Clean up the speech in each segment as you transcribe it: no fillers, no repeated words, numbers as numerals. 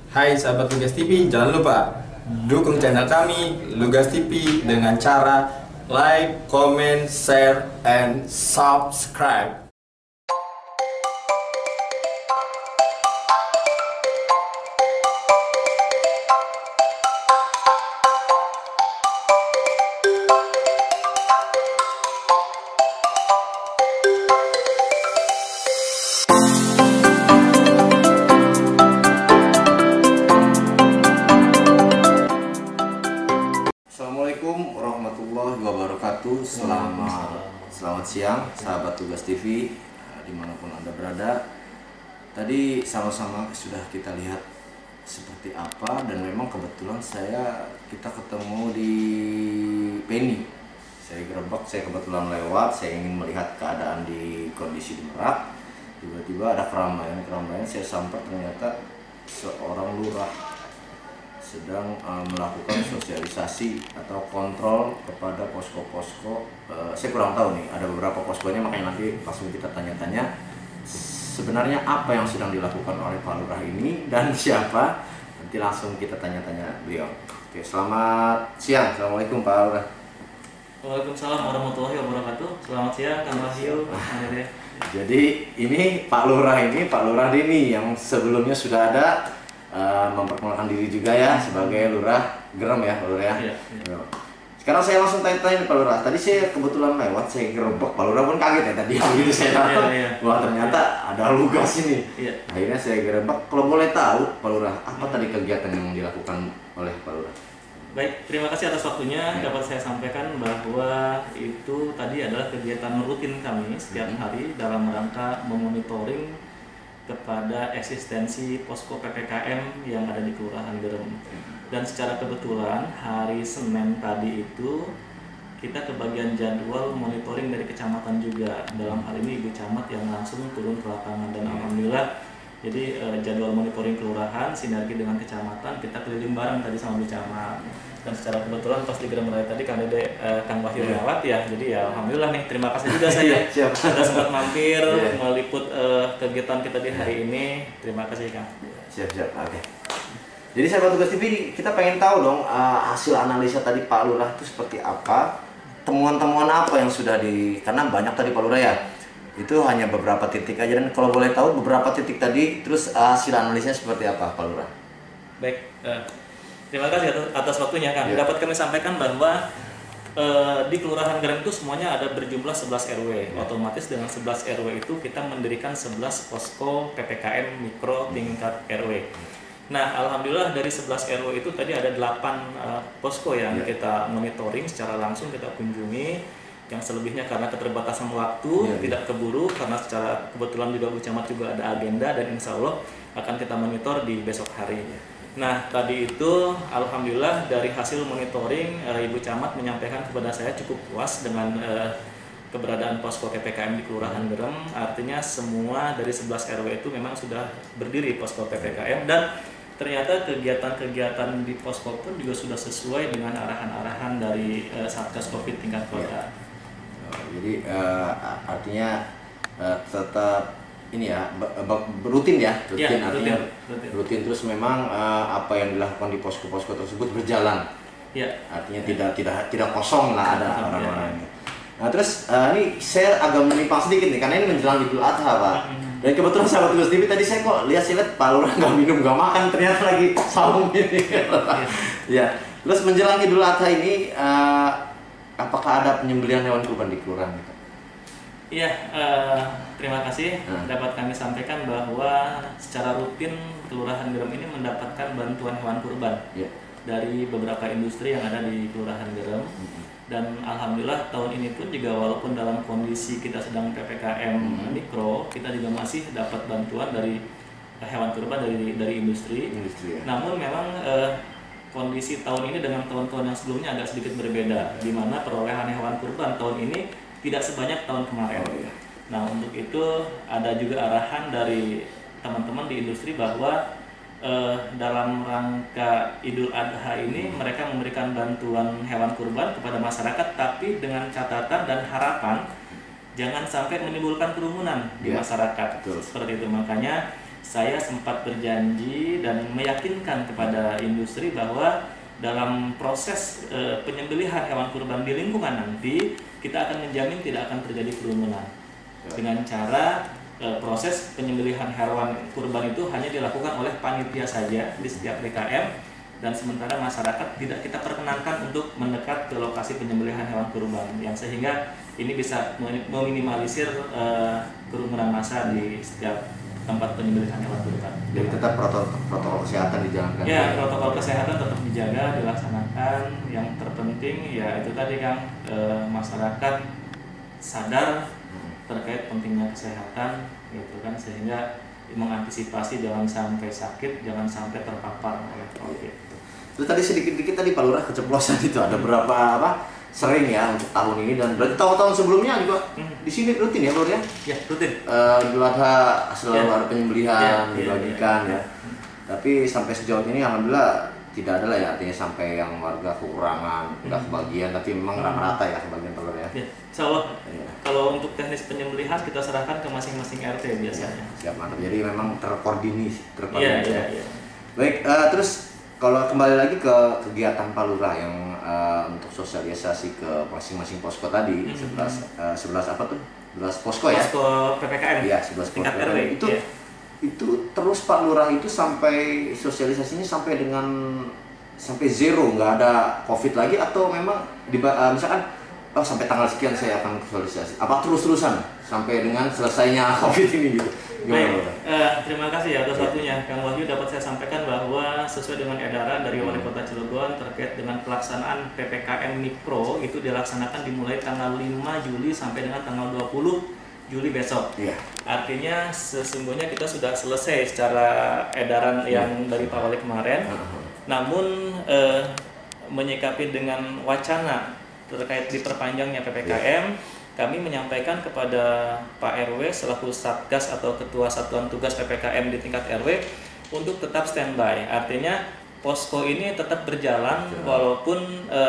Hai sahabat Lugas TV, jangan lupa dukung channel kami Lugas TV dengan cara like, comment, share, and subscribe. Assalamualaikum warahmatullahi wabarakatuh. Selamat siang sahabat Lugas TV dimanapun Anda berada. Tadi sama-sama sudah kita lihat seperti apa, dan memang kebetulan kita ketemu di Penny. Saya gerebek, saya kebetulan lewat, saya ingin melihat keadaan di kondisi di Merak. Tiba-tiba ada keramaian, saya sampai ternyata seorang lurah sedang melakukan sosialisasi atau kontrol kepada posko-posko. Saya kurang tahu nih, ada beberapa poskonya, makanya nanti langsung kita tanya-tanya sebenarnya apa yang sedang dilakukan oleh Pak Lurah ini dan siapa. Nanti langsung kita tanya-tanya beliau. Oke, selamat siang. Assalamualaikum Pak Lurah. Waalaikumsalam warahmatullahi wabarakatuh. Selamat siang Kang Wahyu. Jadi ini Pak Lurah Dini yang sebelumnya sudah ada memperkenalkan diri juga ya sebagai Lurah Gerem ya Pak Lurah ya. Iya. Sekarang saya langsung tanya-tanya Pak Lurah. Tadi saya kebetulan lewat, saya gerebek, Pak Lurah pun kaget ya tadi begitu saya tahu. Wah ternyata ada Lugas ini. Akhirnya saya gerebek. Kalau boleh tahu Pak Lurah, apa tadi kegiatan yang dilakukan oleh Pak Lurah? Baik, terima kasih atas waktunya. Dapat saya sampaikan bahwa itu tadi adalah kegiatan rutin kami setiap hari dalam rangka memonitoring kepada eksistensi posko PPKM yang ada di Kelurahan Gerem. Dan secara kebetulan hari Senin tadi itu kita kebagian jadwal monitoring dari kecamatan juga. Dalam hal ini Ibu Camat yang langsung turun ke lapangan, dan alhamdulillah jadi jadwal monitoring kelurahan sinergi dengan kecamatan, kita keliling bareng tadi sama Bu Camat. Dan secara kebetulan pas di Gerem Raya tadi Kang Wahyu lewat ya, jadi ya alhamdulillah nih, terima kasih juga saya sudah sempat mampir meliput kegiatan kita di hari ini. Terima kasih Kang. Siap. Oke. Jadi sahabat Lugas TV, kita pengen tahu dong hasil analisa tadi Pak Lurah itu seperti apa, temuan-temuan apa yang sudah karena banyak tadi Pak Lurah ya, itu hanya beberapa titik aja, dan kalau boleh tahu beberapa titik tadi terus hasil analisanya seperti apa Pak Lurah? Baik, terima kasih atas waktunya Kang. Dapat kami sampaikan bahwa di Kelurahan Gerem itu semuanya ada berjumlah 11 RW. Otomatis dengan 11 RW itu kita mendirikan 11 posko PPKM mikro tingkat RW. Nah, alhamdulillah dari 11 RW itu tadi ada 8 posko yang kita monitoring secara langsung, kita kunjungi. Yang selebihnya karena keterbatasan waktu tidak keburu, karena secara kebetulan juga Bu Camat juga ada agenda, dan insya Allah akan kita monitor di besok hari. Nah, tadi itu alhamdulillah dari hasil monitoring Ibu Camat menyampaikan kepada saya cukup puas dengan keberadaan posko PPKM di Kelurahan Gerem. Artinya semua dari 11 RW itu memang sudah berdiri posko PPKM, dan ternyata kegiatan-kegiatan di posko pun juga sudah sesuai dengan arahan-arahan dari Satgas Covid tingkat kota. Jadi artinya tetap ini ya, rutin ya, artinya rutin terus memang apa yang dilakukan di posko-posko tersebut berjalan. Artinya tidak kosong lah, ada orang-orangnya. Nah terus ini saya agak menyimpang sedikit nih, karena ini menjelang Idul Adha Pak. Dan kebetulan sahabat Lugas TV tadi saya lihat Pak Lurah nggak minum nggak makan, ternyata lagi saum ini. Ya, terus menjelang Idul Adha ini apakah ada penyembelihan hewan kurban di kelurahan gitu? Iya, terima kasih. Dapat kami sampaikan bahwa secara rutin Kelurahan Gerem ini mendapatkan bantuan hewan kurban dari beberapa industri yang ada di Kelurahan Gerem. Dan alhamdulillah tahun ini pun juga walaupun dalam kondisi kita sedang PPKM mikro, kita juga masih dapat bantuan dari hewan kurban dari industri. Namun memang kondisi tahun ini dengan tahun-tahun yang sebelumnya agak sedikit berbeda, di mana perolehan hewan kurban tahun ini tidak sebanyak tahun kemarin. Nah, untuk itu ada juga arahan dari teman-teman di industri bahwa dalam rangka Idul Adha ini mereka memberikan bantuan hewan kurban kepada masyarakat, tapi dengan catatan dan harapan jangan sampai menimbulkan kerumunan di masyarakat. Seperti itu, makanya saya sempat berjanji dan meyakinkan kepada industri bahwa dalam proses penyembelihan hewan kurban di lingkungan nanti kita akan menjamin tidak akan terjadi kerumunan dengan cara proses penyembelihan hewan kurban itu hanya dilakukan oleh panitia saja di setiap DKM, dan sementara masyarakat tidak kita perkenankan untuk mendekat ke lokasi penyembelihan hewan kurban, yang sehingga ini bisa meminimalisir kerumunan massa di setiap tempat penyembelihan hewan kurban. Jadi tetap protokol kesehatan dijalankan. Ya, protokol kesehatan tetap dijaga, dilaksanakan. Yang terpenting ya itu tadi Kang, masyarakat sadar terkait pentingnya kesehatan, gitu kan, sehingga mengantisipasi jangan sampai sakit, jangan sampai terpapar oleh COVID. Terus tadi sedikit-sedikit tadi Pak Lurah keceplosan itu ada berapa sering ya untuk tahun ini, dan berarti tahun-tahun sebelumnya juga di sini rutin ya Pak Lurah ya? Ya, rutin. Idul Adha selalu ada penyembelihan dibagikan ya. Tapi sampai sejauh ini alhamdulillah tidak ada lah ya, artinya sampai yang warga kekurangan, nggak kebagian, tapi memang rata-rata ya kebagian telur ya. Ya, insya Allah. Kalau untuk teknis penyembelihan kita serahkan ke masing-masing RT biasanya. Siap, mantap. Jadi memang terkoordinasi. Iya. Baik, terus kalau kembali lagi ke kegiatan Pak Lurah yang untuk sosialisasi ke masing-masing posko tadi, 11 apa tuh? 11 posko ya? Posko PPKM. Iya, 11 tingkat posko. RW. Itu terus Pak Lurah itu sampai sosialisasinya sampai zero, nggak ada COVID lagi, atau memang misalkan sampai tanggal sekian saya akan sosialisasi, apa terus-terusan sampai dengan selesainya COVID ini gitu? Baik, terima kasih ya atas waktunya Kang Wahyu. Dapat saya sampaikan bahwa sesuai dengan edaran dari Wali Kota Cilegon terkait dengan pelaksanaan PPKM Mikro itu dilaksanakan dimulai tanggal 5 Juli sampai dengan tanggal 20 Juli besok. Iya. Artinya sesungguhnya kita sudah selesai secara edaran yang dari Pak Wali kemarin. Namun menyikapi dengan wacana terkait diperpanjangnya PPKM, kami menyampaikan kepada Pak RW selaku Satgas atau Ketua Satuan Tugas PPKM di tingkat RW untuk tetap standby. Artinya posko ini tetap berjalan walaupun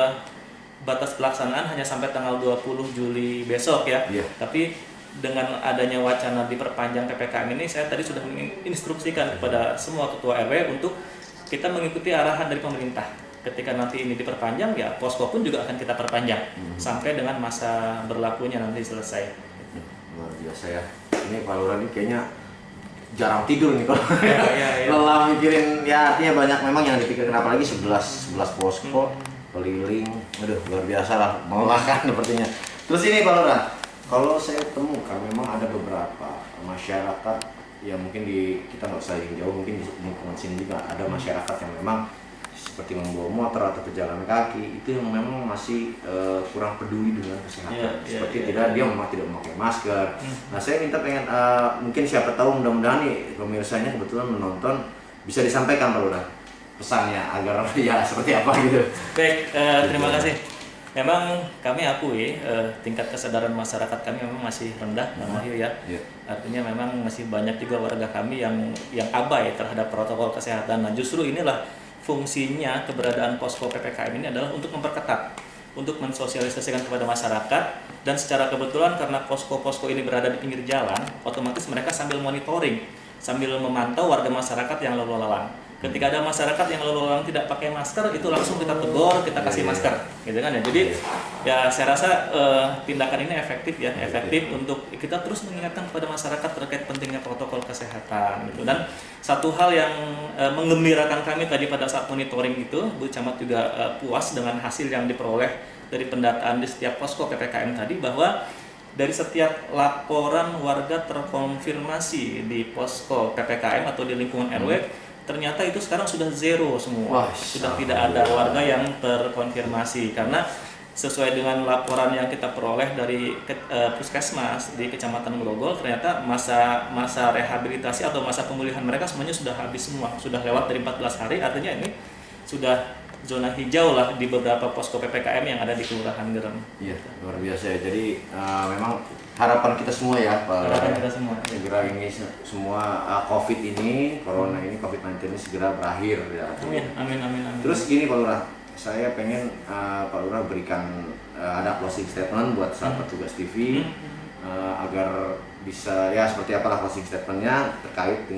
batas pelaksanaan hanya sampai tanggal 20 Juli besok ya. Tapi dengan adanya wacana diperpanjang PPKM ini, saya tadi sudah menginstruksikan kepada semua ketua RW untuk kita mengikuti arahan dari pemerintah. Ketika nanti ini diperpanjang, ya posko pun juga akan kita perpanjang sampai dengan masa berlakunya nanti selesai. Luar biasa ya. Ini Pak Lurah ini kayaknya jarang tidur nih kalau ya. lelah mikirin, ya artinya banyak memang yang dipikirkan, apalagi 11 posko keliling. Aduh, luar biasa lah, melelahkan sepertinya. Terus ini Pak Lurah, kalau saya temukan memang ada beberapa masyarakat yang mungkin kita nggak usah jauh, mungkin di lingkungan sini juga ada masyarakat yang memang seperti membawa motor atau pejalan kaki itu yang memang masih kurang peduli dengan kesehatan, seperti dia memang tidak memakai masker. Nah, saya pengen mungkin siapa tahu, mudah-mudahan nih pemirsanya kebetulan menonton, bisa disampaikan Pak Lurah pesannya agar ya seperti apa gitu. Baik, terima kasih. Memang kami akui tingkat kesadaran masyarakat kami memang masih rendah, Bang Wahyu ya. Artinya memang masih banyak juga warga kami yang abai terhadap protokol kesehatan. Nah, justru inilah fungsinya keberadaan posko PPKM ini adalah untuk memperketat, untuk mensosialisasikan kepada masyarakat, dan secara kebetulan karena posko-posko ini berada di pinggir jalan, otomatis mereka sambil monitoring, sambil memantau warga masyarakat yang lalu lalang. Ketika ada masyarakat yang lalu lalang tidak pakai masker, itu langsung kita tegur, kita kasih masker, gitu kan ya. Jadi ya saya rasa tindakan ini efektif ya, efektif untuk kita terus mengingatkan kepada masyarakat terkait pentingnya protokol kesehatan, gitu. Dan satu hal yang menggembirakan kami tadi pada saat monitoring itu, Bu Camat juga puas dengan hasil yang diperoleh dari pendataan di setiap posko PPKM tadi, bahwa dari setiap laporan warga terkonfirmasi di posko PPKM atau di lingkungan RW, ternyata itu sekarang sudah zero semua. Sudah tidak ada warga yang terkonfirmasi, karena sesuai dengan laporan yang kita peroleh dari Puskesmas di Kecamatan Grogol, ternyata masa rehabilitasi atau masa pemulihan mereka semuanya sudah habis semua, sudah lewat dari 14 hari. Artinya ini sudah zona hijau lah di beberapa posko PPKM yang ada di Kelurahan Gerem. Iya, luar biasa ya. Jadi memang harapan kita semua ya, Pak. Harapan kita semua. Segera ini semua COVID ini, Corona ini, COVID-19 ini segera berakhir ya. Amin. Terus gini Pak Lurah, saya pengen Pak Lurah berikan ada closing statement buat sahabat Tugas TV agar bisa ya seperti apalah closing statementnya terkait dengan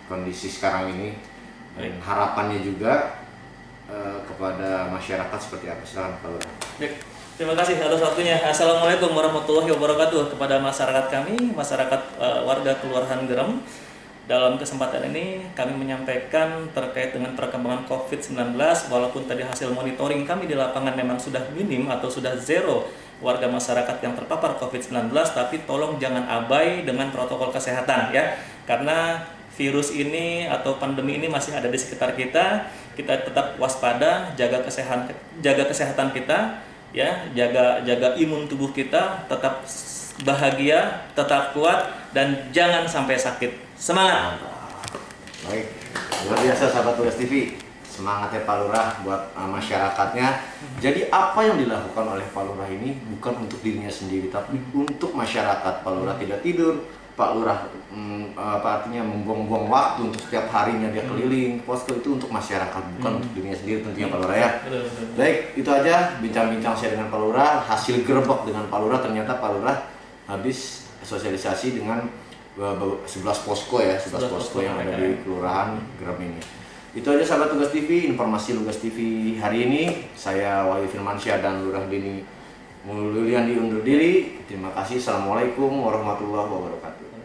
kondisi sekarang ini dan harapannya juga kepada masyarakat seperti apa. Silakan Pak Lurah. Baik, terima kasih atas waktunya. Assalamualaikum warahmatullahi wabarakatuh kepada masyarakat kami, masyarakat warga Kelurahan Gerem. Dalam kesempatan ini kami menyampaikan terkait dengan perkembangan COVID-19, walaupun tadi hasil monitoring kami di lapangan memang sudah minim atau sudah zero warga masyarakat yang terpapar COVID-19, tapi tolong jangan abai dengan protokol kesehatan ya, karena virus ini atau pandemi ini masih ada di sekitar kita. Kita tetap waspada, jaga kesehatan kita ya, jaga imun tubuh kita, tetap bahagia, tetap kuat, dan jangan sampai sakit. Semangat. Baik, luar biasa sahabat Tugas TV. Semangatnya Pak Lurah buat masyarakatnya. Jadi apa yang dilakukan oleh Pak Lurah ini bukan untuk dirinya sendiri, tapi untuk masyarakat. Pak Lurah tidak tidur, Pak Lurah apa artinya membuang-buang waktu untuk setiap harinya dia keliling posko itu untuk masyarakat, bukan untuk dirinya sendiri tentunya Pak Lurah ya. Baik, itu aja bincang-bincang saya dengan Pak Lurah. Hasil gerbek dengan Pak Lurah, ternyata Pak Lurah habis sosialisasi dengan 11 posko ya, 11 posko yang ada di Kelurahan Gerem ini. Itu aja sahabat Tugas TV, informasi Tugas TV hari ini. Saya Wahyu Firmansyah dan Lurah Dini Mulyandi undur diri. Terima kasih. Assalamualaikum warahmatullahi wabarakatuh.